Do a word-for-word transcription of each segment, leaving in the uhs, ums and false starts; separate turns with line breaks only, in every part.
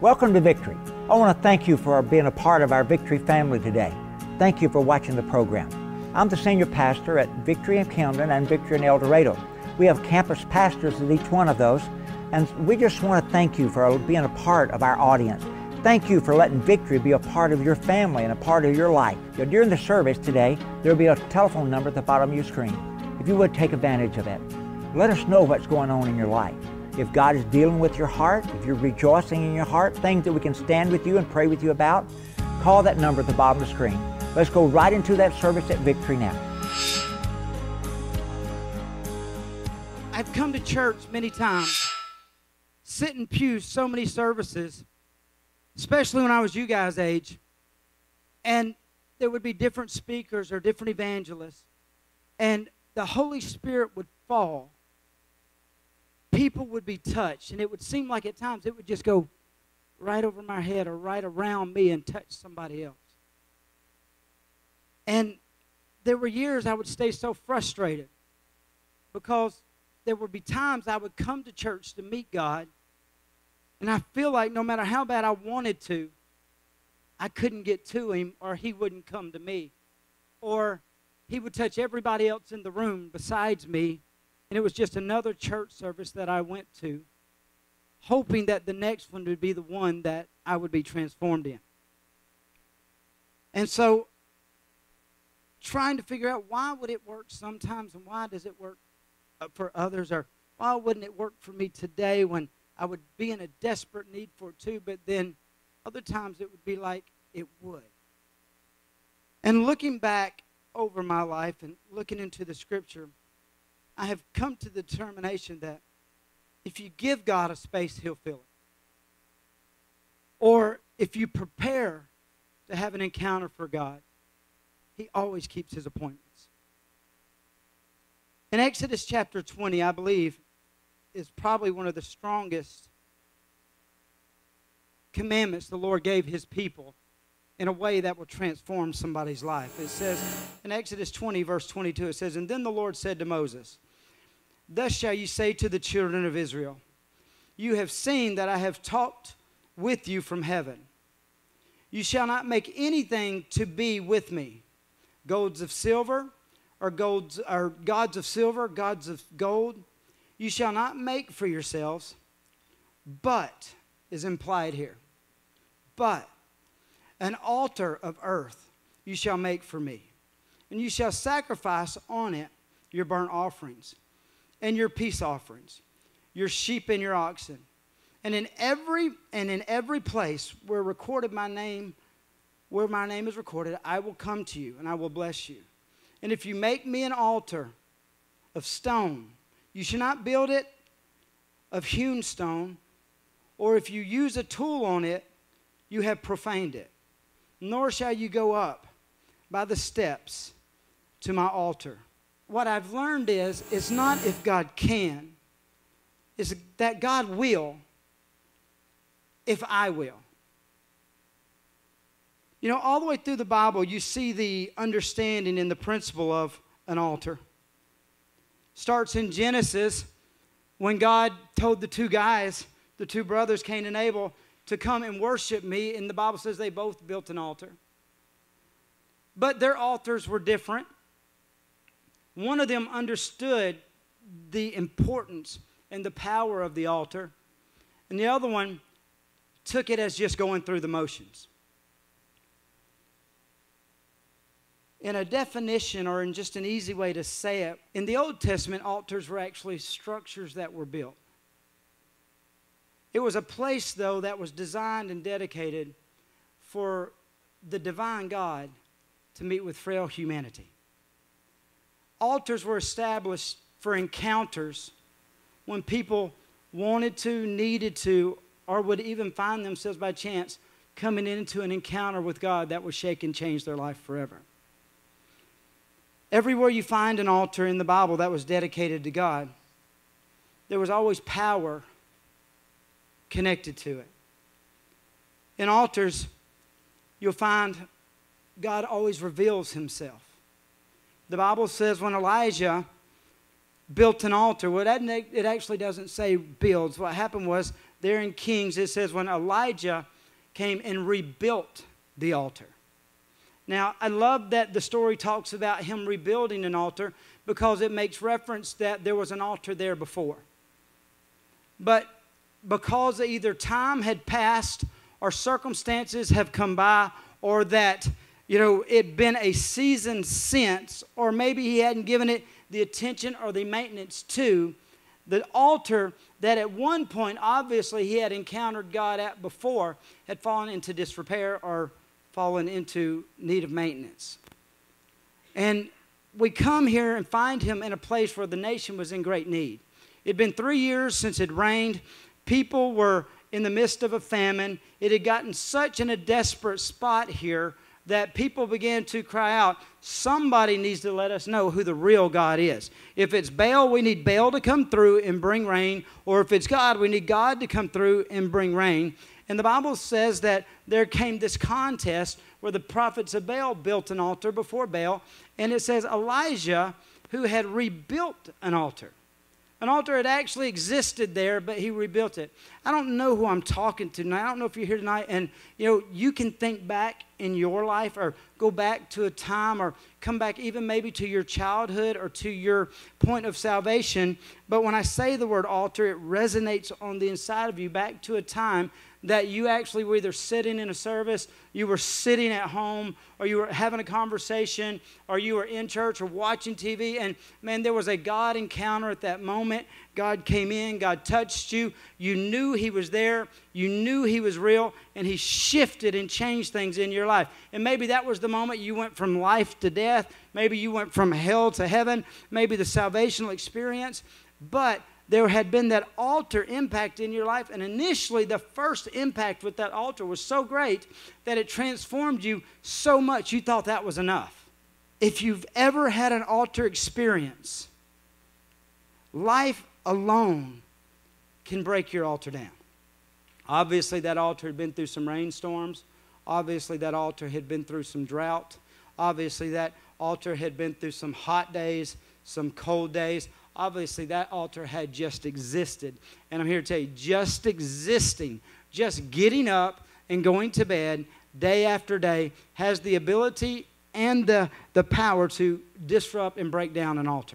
Welcome to Victory. I want to thank you for being a part of our Victory family today. Thank you for watching the program. I'm the senior pastor at Victory in Camden and Victory in El Dorado. We have campus pastors at each one of those, and we just want to thank you for being a part of our audience. Thank you for letting Victory be a part of your family and a part of your life. You know, during the service today, there will be a telephone number at the bottom of your screen. If you would take advantage of it, let us know what's going on in your life. If God is dealing with your heart, if you're rejoicing in your heart, things that we can stand with you and pray with you about, call that number at the bottom of the screen. Let's go right into that service at Victory now.
I've come to church many times, sit in pews so many services, especially when I was you guys' age, and there would be different speakers or different evangelists, and the Holy Spirit would fall. People would be touched, and it would seem like at times it would just go right over my head or right around me and touch somebody else. And there were years I would stay so frustrated because there would be times I would come to church to meet God, and I feel like no matter how bad I wanted to, I couldn't get to Him, or He wouldn't come to me. Or He would touch everybody else in the room besides me, and it was just another church service that I went to, hoping that the next one would be the one that I would be transformed in. And so, trying to figure out why would it work sometimes and why does it work for others, or why wouldn't it work for me today when I would be in a desperate need for it too, but then other times it would be like it would. And looking back over my life and looking into the Scripture, I have come to the determination that if you give God a space, He'll fill it. Or if you prepare to have an encounter for God, He always keeps His appointments. In Exodus chapter twenty, I believe, is probably one of the strongest commandments the Lord gave His people in a way that will transform somebody's life. It says in Exodus twenty, verse twenty-two, it says, "And then the Lord said to Moses, Thus shall you say to the children of Israel, You have seen that I have talked with you from heaven. You shall not make anything to be with me, golds of silver, or golds, or gods of silver, gods of gold. You shall not make for yourselves, but," is implied here, "but an altar of earth you shall make for me, and you shall sacrifice on it your burnt offerings and your peace offerings, your sheep and your oxen. And in every and in every place where recorded my name, where my name is recorded, I will come to you and I will bless you. And if you make me an altar of stone, you shall not build it of hewn stone, or if you use a tool on it, you have profaned it. Nor shall you go up by the steps to my altar." What I've learned is, it's not if God can, it's that God will if I will. You know, all the way through the Bible, you see the understanding and the principle of an altar. Starts in Genesis when God told the two guys, the two brothers, Cain and Abel, to come and worship me, and the Bible says they both built an altar. But their altars were different. One of them understood the importance and the power of the altar, and the other one took it as just going through the motions. In a definition, or in just an easy way to say it, in the Old Testament, altars were actually structures that were built. It was a place, though, that was designed and dedicated for the divine God to meet with frail humanity. Altars were established for encounters when people wanted to, needed to, or would even find themselves by chance coming into an encounter with God that would shake and change their life forever. Everywhere you find an altar in the Bible that was dedicated to God, there was always power connected to it. In altars, you'll find God always reveals Himself. The Bible says when Elijah built an altar, well, it actually doesn't say builds. What happened was there in Kings, it says when Elijah came and rebuilt the altar. Now, I love that the story talks about him rebuilding an altar because it makes reference that there was an altar there before. But because either time had passed or circumstances have come by, or that, you know, it'd been a season since, or maybe he hadn't given it the attention or the maintenance to, the altar that at one point, obviously, he had encountered God at before, had fallen into disrepair or fallen into need of maintenance. And we come here and find him in a place where the nation was in great need. It had been three years since it rained. People were in the midst of a famine. It had gotten such in a desperate spot here that people began to cry out, somebody needs to let us know who the real God is. If it's Baal, we need Baal to come through and bring rain. Or if it's God, we need God to come through and bring rain. And the Bible says that there came this contest where the prophets of Baal built an altar before Baal. And it says Elijah, who had rebuilt an altar. An altar had actually existed there, but he rebuilt it. I don't know who I'm talking to tonight. I don't know if you're here tonight and, you know, you can think back in your life or go back to a time or come back even maybe to your childhood or to your point of salvation. But when I say the word altar, it resonates on the inside of you back to a time that you actually were either sitting in a service, you were sitting at home, or you were having a conversation, or you were in church or watching T V, and man, there was a God encounter at that moment. God came in, God touched you, you knew He was there, you knew He was real, and He shifted and changed things in your life. And maybe that was the moment you went from life to death, maybe you went from hell to heaven, maybe the salvational experience, but there had been that altar impact in your life. And initially, the first impact with that altar was so great that it transformed you so much you thought that was enough. If you've ever had an altar experience, life alone can break your altar down. Obviously, that altar had been through some rainstorms. Obviously, that altar had been through some drought. Obviously, that altar had been through some hot days, some cold days. Obviously, that altar had just existed. And I'm here to tell you, just existing, just getting up and going to bed day after day has the ability and the, the power to disrupt and break down an altar.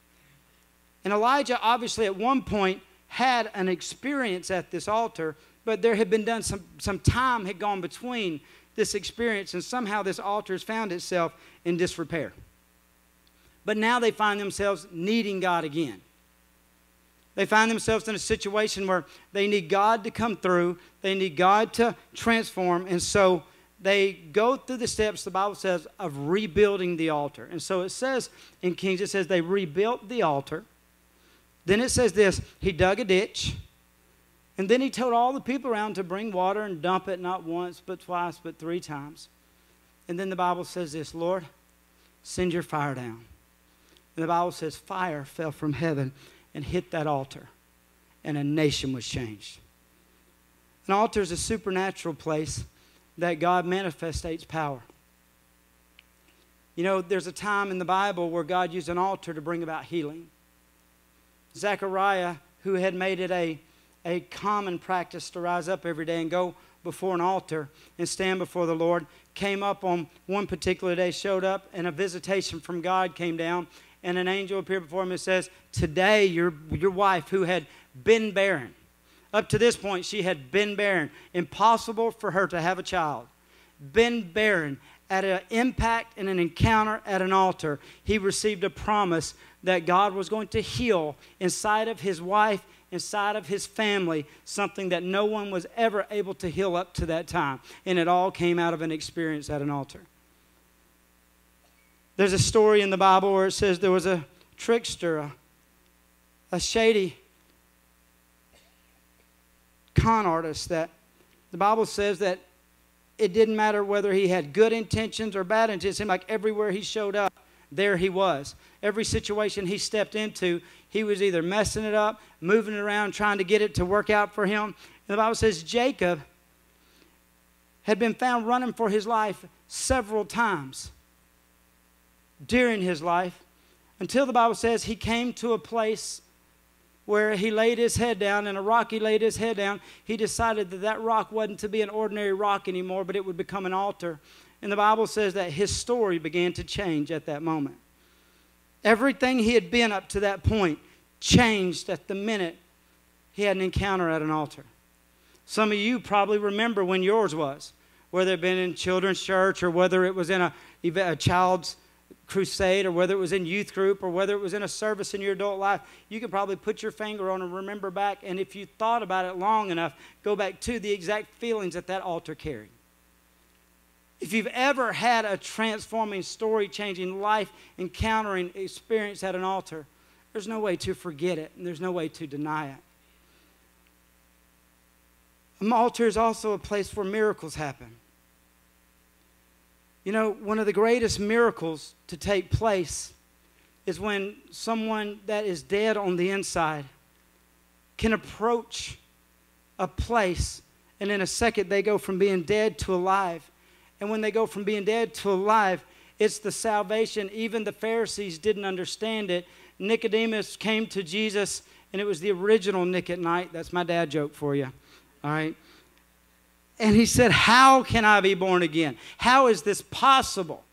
And Elijah, obviously, at one point had an experience at this altar, but there had been done some, some time had gone between this experience, and somehow this altar has found itself in disrepair. But now they find themselves needing God again. They find themselves in a situation where they need God to come through. They need God to transform. And so they go through the steps, the Bible says, of rebuilding the altar. And so it says in Kings, it says they rebuilt the altar. Then it says this, he dug a ditch. And then he told all the people around to bring water and dump it not once, but twice, but three times. And then the Bible says this, Lord, send your fire down. And the Bible says fire fell from heaven and hit that altar, and a nation was changed. An altar is a supernatural place that God manifests power. You know, there's a time in the Bible where God used an altar to bring about healing. Zechariah, who had made it a, a common practice to rise up every day and go before an altar and stand before the Lord, came up on one particular day, showed up, and a visitation from God came down. And an angel appeared before him and says, today your, your wife who had been barren, up to this point she had been barren, impossible for her to have a child, been barren, at an impact and an encounter at an altar, he received a promise that God was going to heal inside of his wife, inside of his family, something that no one was ever able to heal up to that time. And it all came out of an experience at an altar. There's a story in the Bible where it says there was a trickster, a, a shady con artist that the Bible says that it didn't matter whether he had good intentions or bad intentions. It seemed like everywhere he showed up, there he was. Every situation he stepped into, he was either messing it up, moving it around, trying to get it to work out for him. And the Bible says Jacob had been found running for his life several times during his life, until the Bible says he came to a place where he laid his head down, and a rock he laid his head down, he decided that that rock wasn't to be an ordinary rock anymore, but it would become an altar. And the Bible says that his story began to change at that moment. Everything he had been up to that point changed at the minute he had an encounter at an altar. Some of you probably remember when yours was, whether it had been in children's church or whether it was in a, a child's crusade or whether it was in youth group or whether it was in a service in your adult life. You can probably put your finger on and remember back, and if you thought about it long enough, go back to the exact feelings that that altar carried. If you've ever had a transforming, story-changing, life-encountering experience at an altar, there's no way to forget it, and there's no way to deny it. An altar is also a place where miracles happen. You know, one of the greatest miracles to take place is when someone that is dead on the inside can approach a place, and in a second they go from being dead to alive. And when they go from being dead to alive, it's the salvation. Even the Pharisees didn't understand it. Nicodemus came to Jesus, and it was the original Nick at Night. That's my dad joke for you. All right? And he said, how can I be born again? How is this possible?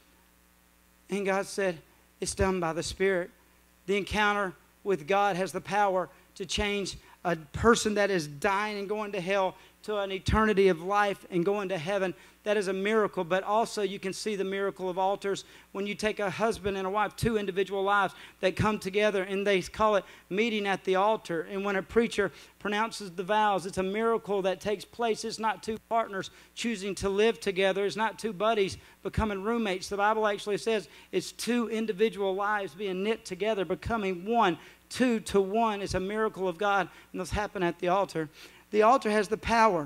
And God said, it's done by the Spirit. The encounter with God has the power to change a person that is dying and going to hell to an eternity of life and going to heaven. That is a miracle. But also you can see the miracle of altars when you take a husband and a wife, two individual lives that come together, and they call it meeting at the altar. And when a preacher pronounces the vows, it's a miracle that takes place. It's not two partners choosing to live together. It's not two buddies becoming roommates. The Bible actually says it's two individual lives being knit together, becoming one, two to one. It's a miracle of God, and those happen at the altar. The altar has the power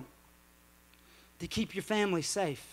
to keep your family safe.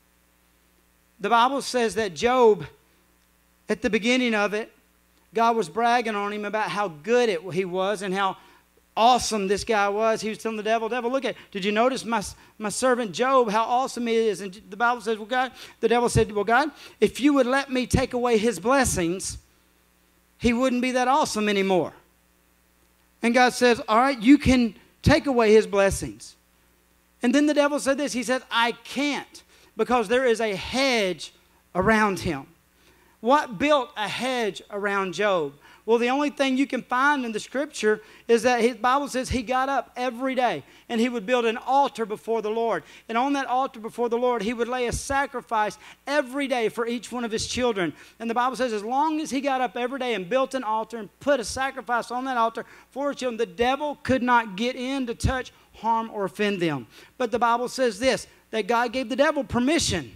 The Bible says that Job, at the beginning of it, God was bragging on him about how good it, he was and how awesome this guy was. He was telling the devil, devil, look at, did you notice my, my servant Job, how awesome he is? And the Bible says, well, God, the devil said, well, God, if you would let me take away his blessings, he wouldn't be that awesome anymore. And God says, all right, you can take away his blessings. And then the devil said this. He said, I can't, because there is a hedge around him. What built a hedge around Job? Well, the only thing you can find in the scripture is that his Bible says he got up every day and he would build an altar before the Lord. And on that altar before the Lord, he would lay a sacrifice every day for each one of his children. And the Bible says as long as he got up every day and built an altar and put a sacrifice on that altar for his children, the devil could not get in to touch, harm, or offend them. But the Bible says this, that God gave the devil permission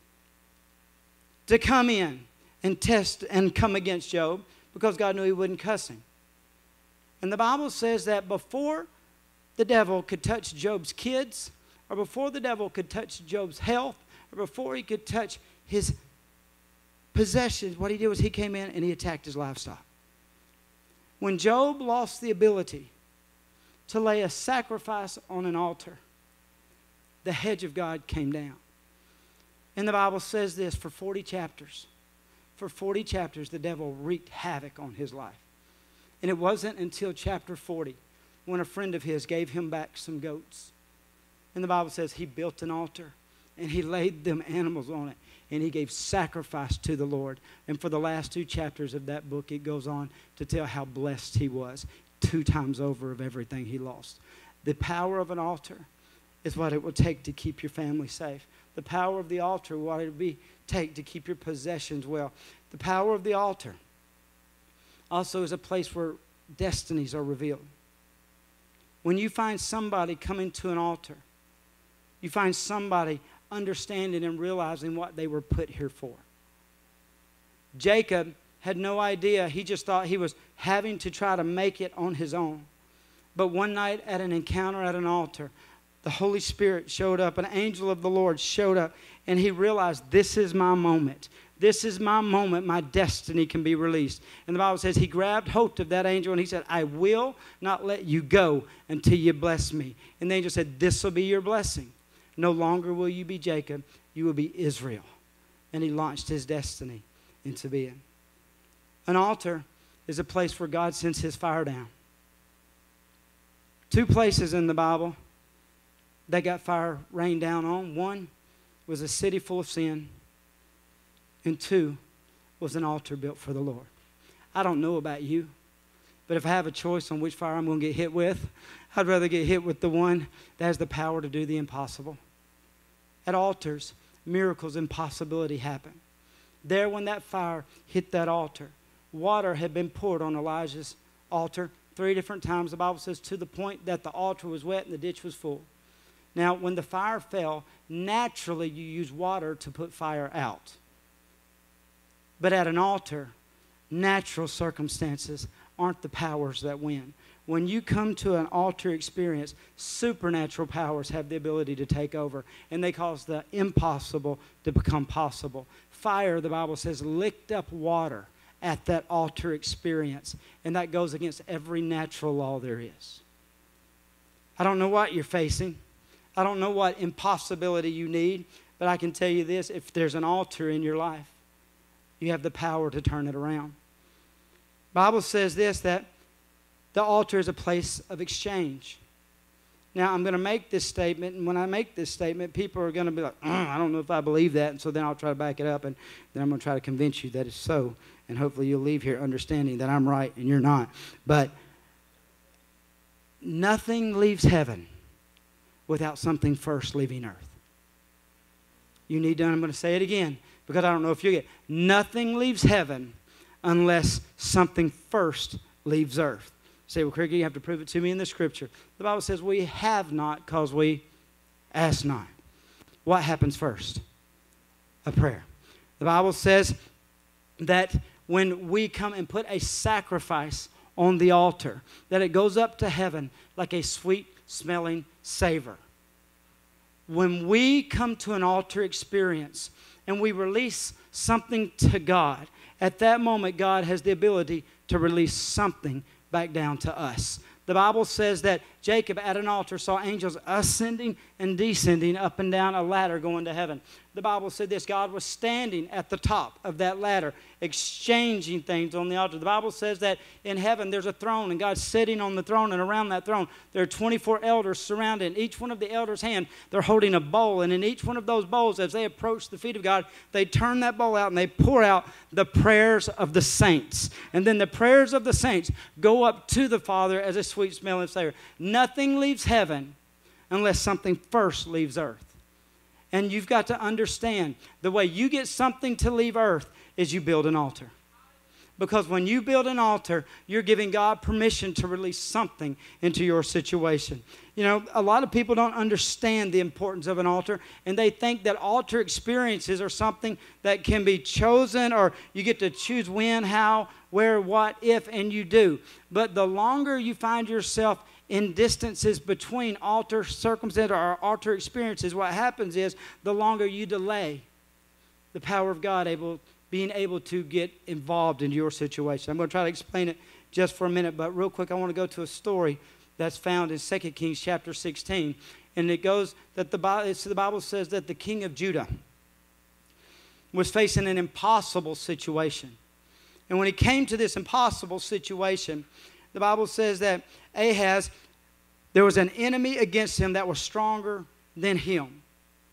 to come in and test and come against Job, because God knew he wouldn't cuss him. And the Bible says that before the devil could touch Job's kids, or before the devil could touch Job's health, or before he could touch his possessions, what he did was he came in and he attacked his livestock. When Job lost the ability to lay a sacrifice on an altar, the hedge of God came down. And the Bible says this, for forty chapters. For forty chapters, the devil wreaked havoc on his life. And it wasn't until chapter forty when a friend of his gave him back some goats. And the Bible says he built an altar and he laid them animals on it and he gave sacrifice to the Lord. And for the last two chapters of that book, it goes on to tell how blessed he was two times over of everything he lost. The power of an altar is what it will take to keep your family safe. The power of the altar, what it will be take to keep your possessions well. The power of the altar also is a place where destinies are revealed. When you find somebody coming to an altar, you find somebody understanding and realizing what they were put here for. Jacob had no idea. He just thought he was having to try to make it on his own. But one night at an encounter at an altar, the Holy Spirit showed up. An angel of the Lord showed up. And he realized, this is my moment. This is my moment. My destiny can be released. And the Bible says he grabbed hold of that angel and he said, I will not let you go until you bless me. And the angel said, this will be your blessing. No longer will you be Jacob. You will be Israel. And he launched his destiny into being. An altar is a place where God sends his fire down. Two places in the Bible they got fire rained down on. One was a city full of sin, and two was an altar built for the Lord. I don't know about you, but if I have a choice on which fire I'm going to get hit with, I'd rather get hit with the one that has the power to do the impossible. At altars, miracles and possibility happen. There, when that fire hit that altar, water had been poured on Elijah's altar three different times. The Bible says to the point that the altar was wet and the ditch was full. Now, when the fire fell, naturally you use water to put fire out. But at an altar, natural circumstances aren't the powers that win. When you come to an altar experience, supernatural powers have the ability to take over, and they cause the impossible to become possible. Fire, the Bible says, licked up water at that altar experience, and that goes against every natural law there is. I don't know what you're facing. I don't know what impossibility you need, but I can tell you this: if there's an altar in your life, you have the power to turn it around. The Bible says this, that the altar is a place of exchange. Now, I'm going to make this statement, and when I make this statement, people are going to be like, I don't know if I believe that, and so then I'll try to back it up, and then I'm going to try to convince you that it's so, and hopefully you'll leave here understanding that I'm right and you're not. But nothing leaves heaven without something first leaving earth. You need to, I'm going to say it again, because I don't know if you get it. Nothing leaves heaven unless something first leaves earth. You say, well, Cricket, you have to prove it to me in the Scripture. The Bible says we have not because we ask not. What happens first? A prayer. The Bible says that when we come and put a sacrifice on the altar, that it goes up to heaven like a sweet-smelling savor. When we come to an altar experience and we release something to God, at that moment God has the ability to release something back down to us. The Bible says that Jacob at an altar saw angels ascending and descending up and down a ladder going to heaven. The Bible said this: God was standing at the top of that ladder, exchanging things on the altar. The Bible says that in heaven there's a throne, and God's sitting on the throne, and around that throne there are twenty-four elders surrounding. Each one of the elders' hand, they're holding a bowl, and in each one of those bowls, as they approach the feet of God, they turn that bowl out and they pour out the prayers of the saints. And then the prayers of the saints go up to the Father as a sweet smelling savor. Nothing leaves heaven unless something first leaves earth. And you've got to understand, the way you get something to leave earth is you build an altar. Because when you build an altar, you're giving God permission to release something into your situation. You know, a lot of people don't understand the importance of an altar, and they think that altar experiences are something that can be chosen, or you get to choose when, how, where, what, if, and you do. But the longer you find yourself in distances between altar circumstances or altar experiences, what happens is the longer you delay the power of God able being able to get involved in your situation. I'm going to try to explain it just for a minute, but real quick, I want to go to a story that's found in Second Kings chapter sixteen. And it goes that the Bible, it's, the Bible says that the king of Judah was facing an impossible situation. And when he came to this impossible situation, the Bible says that Ahaz, there was an enemy against him that was stronger than him.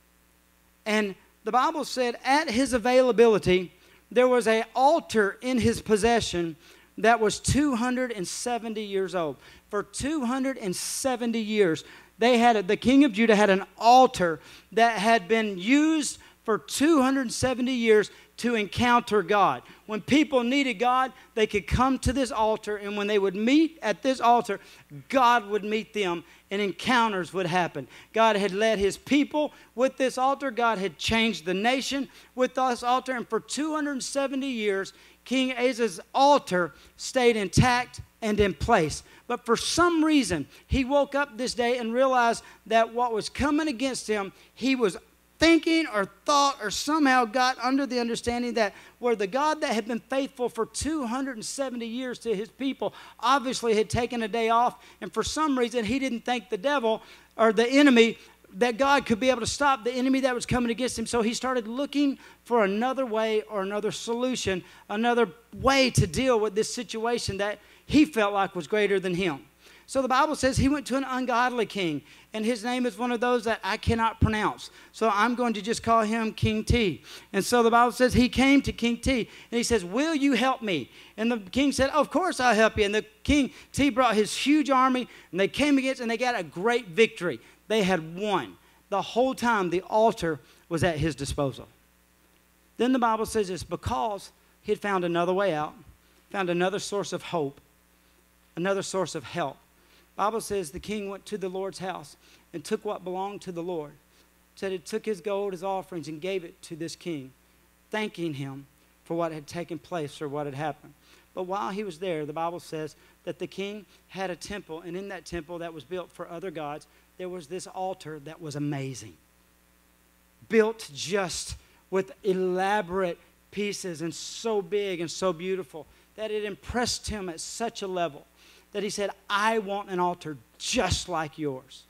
And the Bible said at his availability, there was an altar in his possession that was two hundred seventy years old. For two hundred seventy years, they had a, the king of Judah had an altar that had been used for two hundred seventy years to encounter God. When people needed God, they could come to this altar, and when they would meet at this altar, God would meet them, and encounters would happen. God had led his people with this altar. God had changed the nation with this altar, and for two hundred seventy years, King Ahaz's altar stayed intact and in place. But for some reason, he woke up this day and realized that what was coming against him, he was thinking or thought or somehow got under the understanding that where the God that had been faithful for two hundred seventy years to his people obviously had taken a day off, and for some reason he didn't think the devil or the enemy, that God could be able to stop the enemy that was coming against him. So he started looking for another way or another solution, another way to deal with this situation that he felt like was greater than him. So the Bible says he went to an ungodly king, and his name is one of those that I cannot pronounce. So I'm going to just call him King T. And so the Bible says he came to King T, and he says, will you help me? And the king said, of course I'll help you. And the King T brought his huge army, and they came against, and they got a great victory. They had won. The whole time the altar was at his disposal. Then the Bible says it's because he had found another way out, found another source of hope, another source of help. The Bible says the king went to the Lord's house and took what belonged to the Lord. It said he took his gold, his offerings, and gave it to this king, thanking him for what had taken place or what had happened. But while he was there, the Bible says that the king had a temple, and in that temple that was built for other gods, there was this altar that was amazing. Built just with elaborate pieces and so big and so beautiful that it impressed him at such a level that he said, I want an altar just like yours.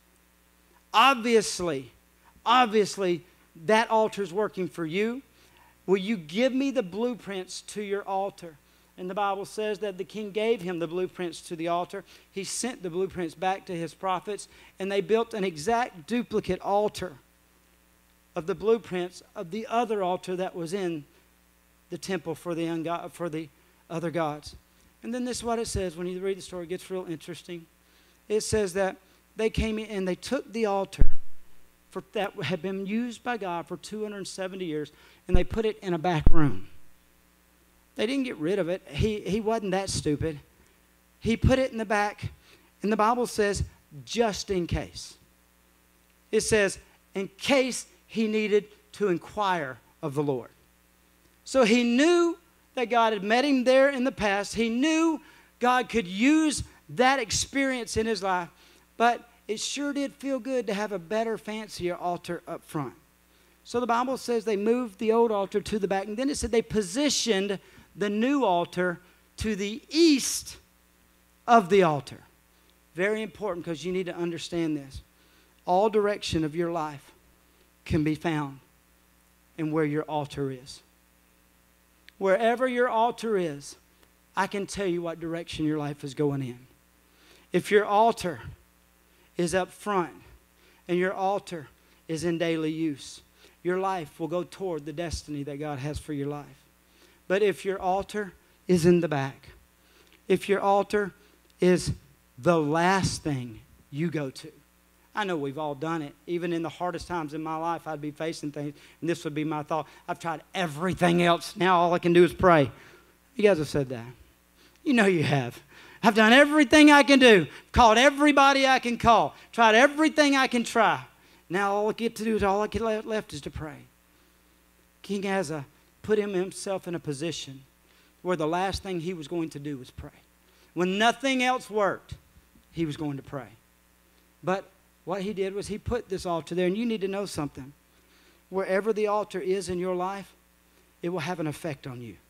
Obviously, obviously, that altar is working for you. Will you give me the blueprints to your altar? And the Bible says that the king gave him the blueprints to the altar. He sent the blueprints back to his prophets, and they built an exact duplicate altar of the blueprints of the other altar that was in the temple for the, ungod, for the other gods. And then this is what it says. When you read the story, it gets real interesting. It says that they came in and they took the altar for, that had been used by God for two hundred seventy years, and they put it in a back room. They didn't get rid of it. He, he wasn't that stupid. He put it in the back, and the Bible says, just in case. It says, in case he needed to inquire of the Lord. So he knew that God had met him there in the past. He knew God could use that experience in his life, but it sure did feel good to have a better, fancier altar up front. So the Bible says they moved the old altar to the back, and then it said they positioned the new altar to the east of the altar. Very important, because you need to understand this. All direction of your life can be found in where your altar is. Wherever your altar is, I can tell you what direction your life is going in. If your altar is up front and your altar is in daily use, your life will go toward the destiny that God has for your life. But if your altar is in the back, if your altar is the last thing you go to, I know we've all done it. Even in the hardest times in my life, I'd be facing things, and this would be my thought. I've tried everything else. Now all I can do is pray. You guys have said that. You know you have. I've done everything I can do. Called everybody I can call. Tried everything I can try. Now all I get to do is all I get left is to pray. King Asa put him himself in a position where the last thing he was going to do was pray. When nothing else worked, he was going to pray. But what he did was he put this altar there, and you need to know something. Wherever the altar is in your life, it will have an effect on you.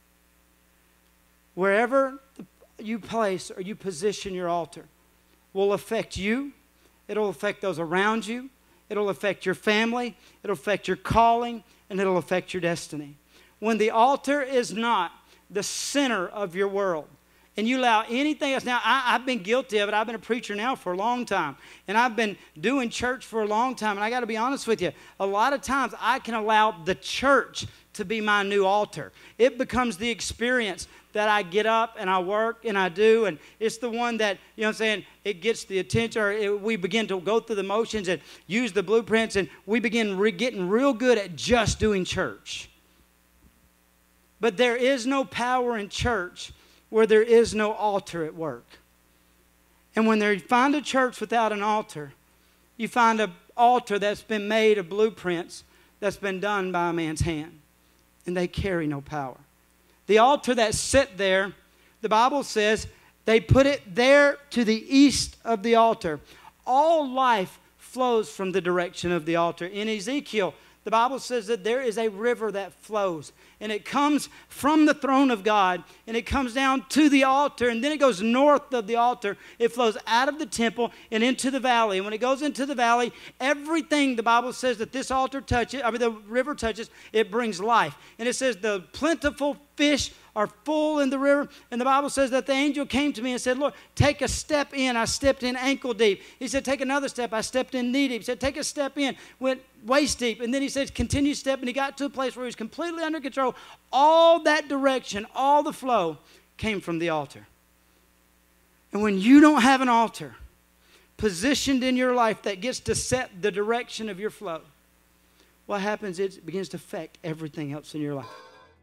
Wherever you place or you position your altar will affect you. It'll affect those around you. It'll affect your family. It'll affect your calling, and it'll affect your destiny. When the altar is not the center of your world, and you allow anything else. Now, I, I've been guilty of it. I've been a preacher now for a long time. And I've been doing church for a long time. And I got to be honest with you. A lot of times I can allow the church to be my new altar. It becomes the experience that I get up and I work and I do. And it's the one that, you know what I'm saying, it gets the attention. Or it, we begin to go through the motions and use the blueprints. And we begin re- getting real good at just doing church. But there is no power in church where there is no altar at work. And when you find a church without an altar, you find an altar that's been made of blueprints that's been done by a man's hand. And they carry no power. The altar that's set there, the Bible says, they put it there to the east of the altar. All life flows from the direction of the altar. In Ezekiel, the Bible says that there is a river that flows. and it comes from the throne of God, and it comes down to the altar, and then it goes north of the altar. It flows out of the temple and into the valley. And when it goes into the valley, everything the Bible says that this altar touches, I mean the river touches, it brings life. And it says the plentiful fish are full in the river. And the Bible says that the angel came to me and said, Lord, take a step in. I stepped in ankle deep. He said, take another step. I stepped in knee deep. He said, take a step in. Went waist deep. And then he said, continue step. And he got to a place where he was completely under control. All that direction, all the flow came from the altar. And when you don't have an altar positioned in your life that gets to set the direction of your flow, what happens is it begins to affect everything else in your life.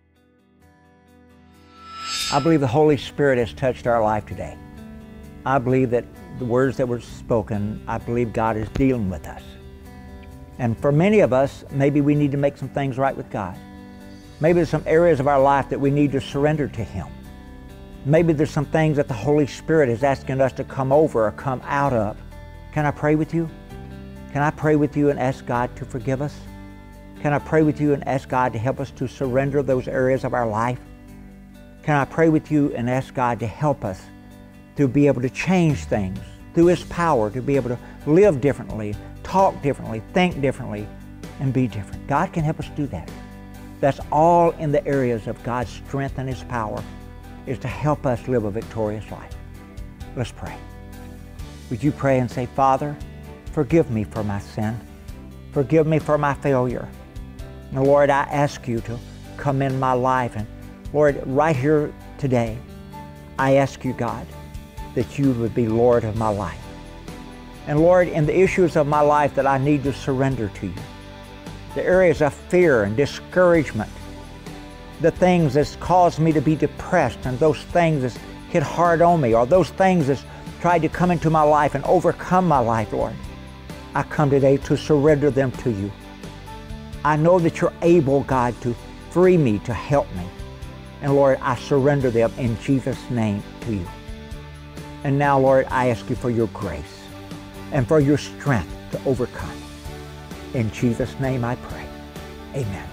I believe the Holy Spirit has touched our life today. I believe that the words that were spoken, I believe God is dealing with us. And for many of us, maybe we need to make some things right with God. Maybe there's some areas of our life that we need to surrender to Him. Maybe there's some things that the Holy Spirit is asking us to come over or come out of. Can I pray with you? Can I pray with you and ask God to forgive us? Can I pray with you and ask God to help us to surrender those areas of our life? Can I pray with you and ask God to help us to be able to change things through His power, to be able to live differently, talk differently, think differently, and be different? God can help us do that. That's all in the areas of God's strength and His power, is to help us live a victorious life. Let's pray. Would you pray and say, Father, forgive me for my sin. Forgive me for my failure. And Lord, I ask you to come in my life. And Lord, right here today, I ask you, God, that you would be Lord of my life. And Lord, in the issues of my life that I need to surrender to you, the areas of fear and discouragement, the things that's caused me to be depressed, and those things that's hit hard on me, or those things that's tried to come into my life and overcome my life, Lord, I come today to surrender them to you. I know that you're able, God, to free me, to help me. And Lord, I surrender them in Jesus' name to you. And now, Lord, I ask you for your grace and for your strength to overcome. In Jesus' name I pray. Amen.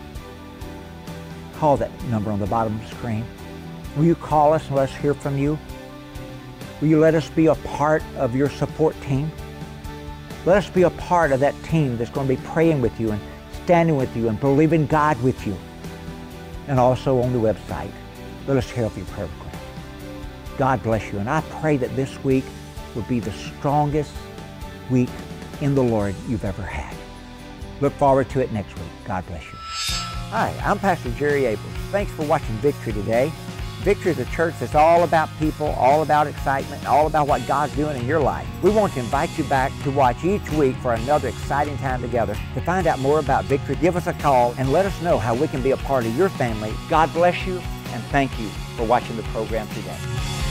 Call that number on the bottom of the screen. Will you call us and let us hear from you? Will you let us be a part of your support team? Let us be a part of that team that's going to be praying with you and standing with you and believing God with you. And also on the website, let us hear of your prayer request. God bless you. And I pray that this week will be the strongest week in the Lord you've ever had. Look forward to it next week. God bless you. Hi, I'm Pastor Jerry Abrams. Thanks for watching Victory today. Victory is a church that's all about people, all about excitement, all about what God's doing in your life. We want to invite you back to watch each week for another exciting time together. To find out more about Victory, give us a call and let us know how we can be a part of your family. God bless you, and thank you for watching the program today.